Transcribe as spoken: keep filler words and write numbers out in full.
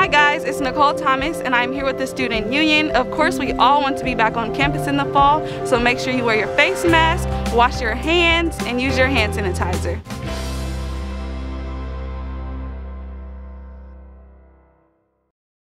Hi guys, it's Nicole Thomas and I'm here with the Student Union. Of course, we all want to be back on campus in the fall, so make sure you wear your face mask, wash your hands, and use your hand sanitizer.